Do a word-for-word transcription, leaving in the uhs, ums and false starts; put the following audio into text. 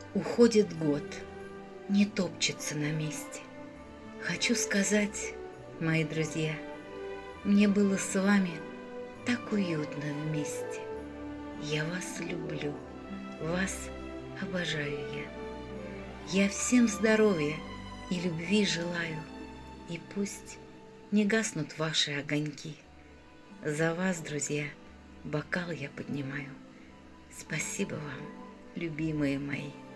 Уходит год, не топчется на месте. Хочу сказать, мои друзья, мне было с вами так уютно вместе. Я вас люблю, вас обожаю я. Я всем здоровья и любви желаю, и пусть не гаснут ваши огоньки. За вас, друзья, бокал я поднимаю. Спасибо вам, любимые мои.